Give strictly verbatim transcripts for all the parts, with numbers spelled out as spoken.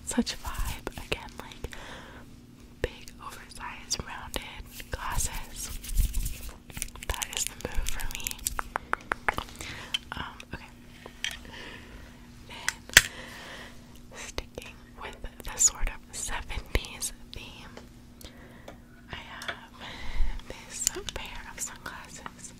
such a vibe. Again, like big, oversized, rounded glasses. That is the move for me. Um, okay. Then, sticking with the sort of seventies theme, I have this pair of sunglasses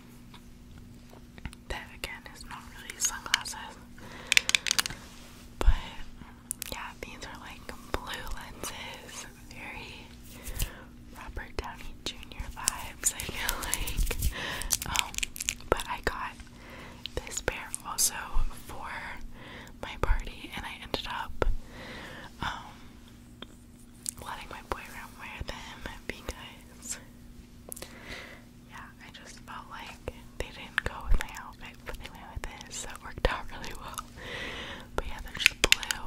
that again is not really sunglasses, but yeah, these are like blue lenses, very Robert Downey Junior vibes, I feel like. Um, but I got this pair also for my party, and I ended up um letting my boyfriend wear them because yeah, I just felt like they didn't go with my outfit, but they went with this, so it worked out really well. But yeah, they're just blue.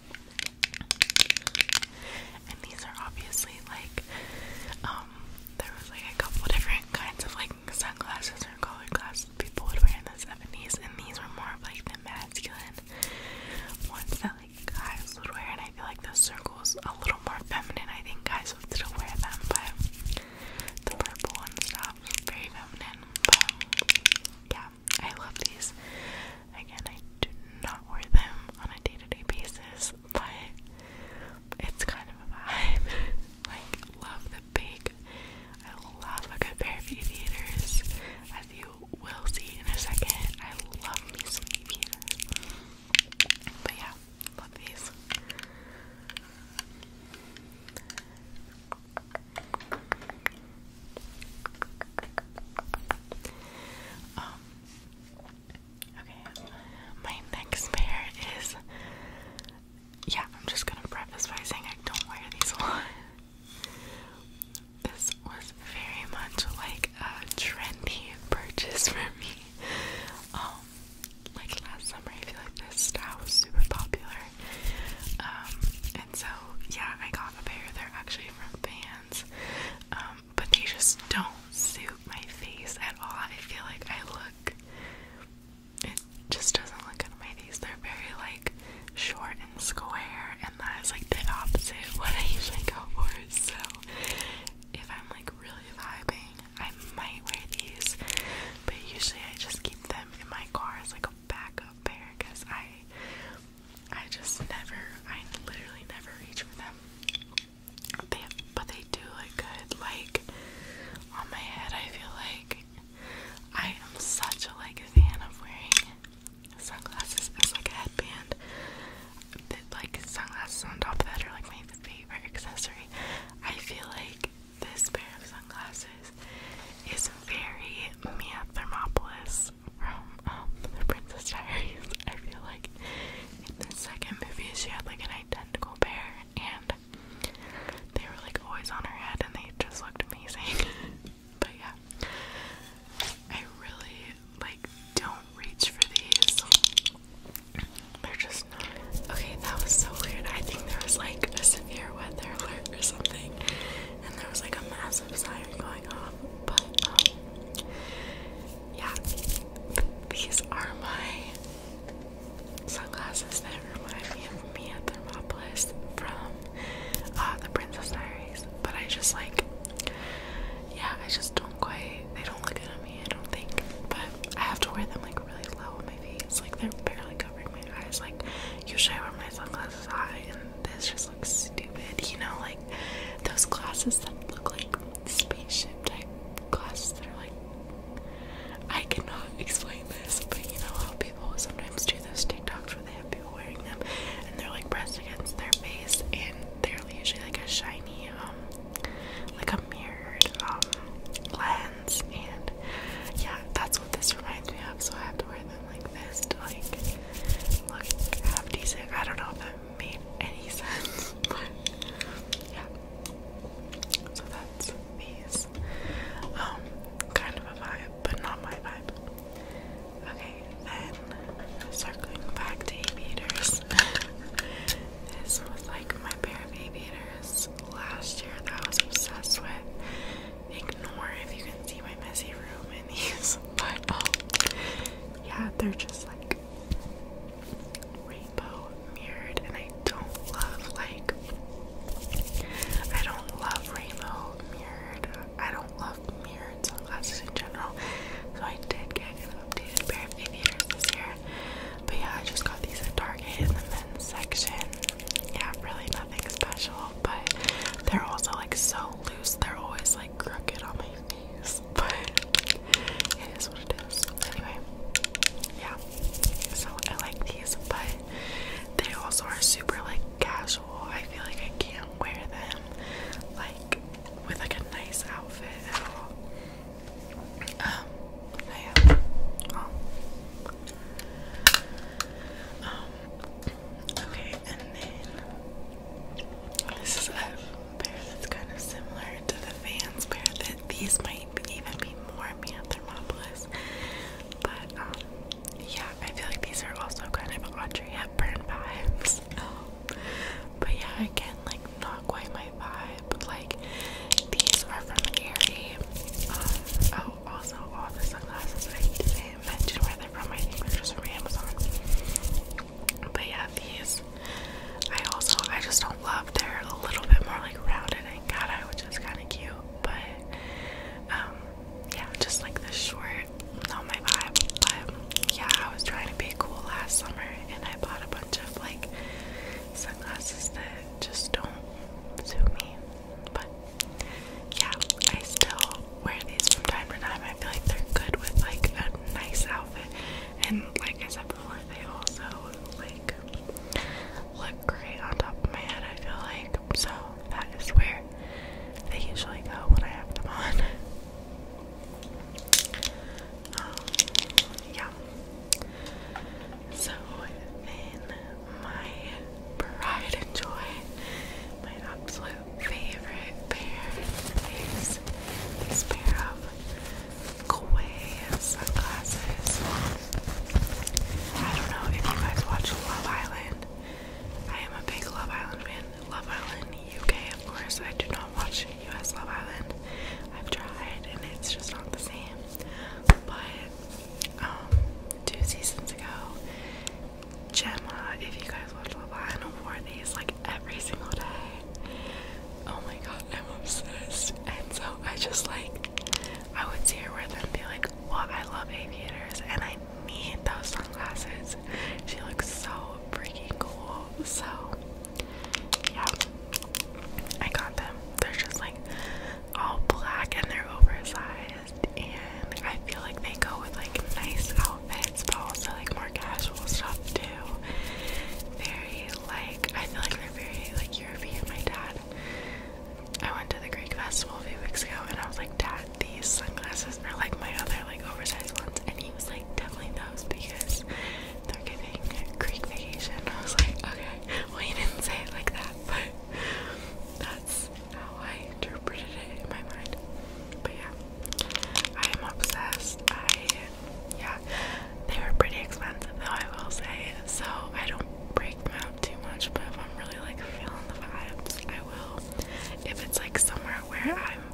And these are obviously like, um, there was like a couple different kinds of like sunglasses or colored glasses people would wear in the seventies, and these were more of like the masculine ones that like guys would wear, and I feel like the circle's a little more feminine. I think guys would still wear them, but the purple and stuff is very feminine. But yeah, I love these. Again, I do not wear them on a day-to-day basis, but it's kind of a vibe. Like, love the big, I love a good pair of aviators, as you will see in a second. I love me some aviators. But yeah, love these. Um, okay, my next pair is, yeah, I'm just gonna preface by saying I don't wear these a lot. This was very much like a trendy purchase for me. Um, like last summer, I feel like this style was super popular. Um, and so, yeah, I got a pair. They're actually from Vans. Um, but they just don't suit my face at all. I feel like I look, it just doesn't look good on my face. They're very like short and square, and that is like the opposite of what I usually go for. So if I'm like really vibing, I might wear these, but usually I just keep them in my car as like a backup pair, because I I just never, I literally never reach for them. They, but they do look good. Like on my head, I feel like I am such a like fan of wearing sunglasses as like a headband. That, like sunglasses on top of that are like my favorite accessory. I feel like this pair of sunglasses is very Mia Thermopolis from um, The Princess Diaries. I feel like in the second movie she had like an identical pair, and they were like always on her head, and they just looked amazing. But yeah, I really like don't reach for these. They're just not. Okay, that was so weird. I think there was like a severe weather alert or something, and there was like a massive siren going off. But um, yeah, these are my sunglasses that remind me of Mia Thermopolis from uh, The Princess Diaries. But I just like, yeah, I just don't quite, they don't look good on me, I don't think. But I have to wear them like really low on my face. Like they're barely covering my eyes. Like usually I wear my sunglasses high, and this just looks stupid. You know, like those glasses that look like spaceship type glasses that are like, I cannot explain this, but you know how people sometimes do those TikToks where they have people wearing them and they're like pressed against their face, and they're usually like a shiny, um, like a mirrored, um, lens, and yeah, that's what this reminds me of, so I have to wear them like this to like look half decent. I don't know if that made any sense, but yeah. because I do not watch U S Love Island. I've tried and it's just not the same. But um, two seasons ago, Gemma, if you guys watch Love Island, wore these like every single day. Oh my god, I'm obsessed. And so I just like, I would see her wear them and be like, well, I love aviators and I need those sunglasses. She looks so freaking cool. So yeah, I got them. They're just like all black and they're oversized, and I feel like they go with like nice outfits but also like more casual stuff too. Very like, I feel like they're very like European. My dad, I went to the Greek festival a few weeks ago and I was like, Dad, these sunglasses are like my other like oversized ones, and he was like, definitely those because they're giving Greek vacation. I was like, okay, well he didn't say it like that, but that's how I interpreted it in my mind. But yeah, I am obsessed. I, yeah, they were pretty expensive though, I will say, so I don't break them out too much, but if I'm really like feeling the vibes, I will. If it's like somewhere where I'm